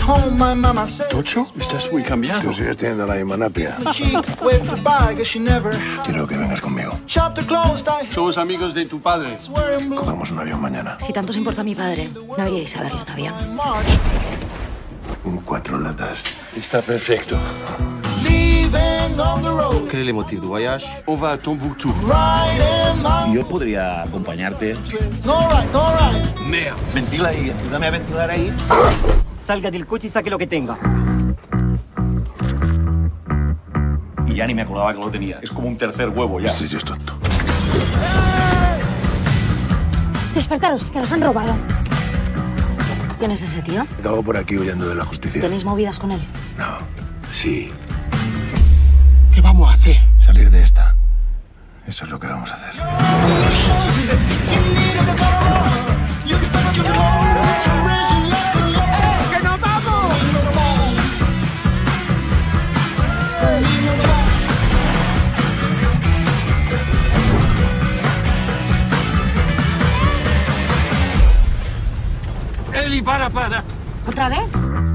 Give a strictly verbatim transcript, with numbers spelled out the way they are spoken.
Tocho, estás muy cambiado. Tú sigues teniendo la misma napia. Quiero que vengas conmigo. Somos amigos de tu padre. Cogemos un avión mañana. Si tanto os importa a mi padre, no iríais a verlo en avión. Un cuatro latas. Está perfecto. Quel est le motif du voyage? On va a Tombouctou. Yo podría acompañarte. Merde. Ventila ahí, ayúdame a ventilar ahí. Salga del coche y saque lo que tenga. Y ya ni me acordaba que lo tenía. Es como un tercer huevo ya. Este tío es tonto. Despertaros, que nos han robado. ¿Quién es ese tío? Acabo por aquí huyendo de la justicia. ¿Tenéis movidas con él? No. Sí. ¿Qué vamos a hacer? Salir de esta. Eso es lo que vamos a hacer. ¡Que nos vamos! Eli, para, para. ¿Otra vez?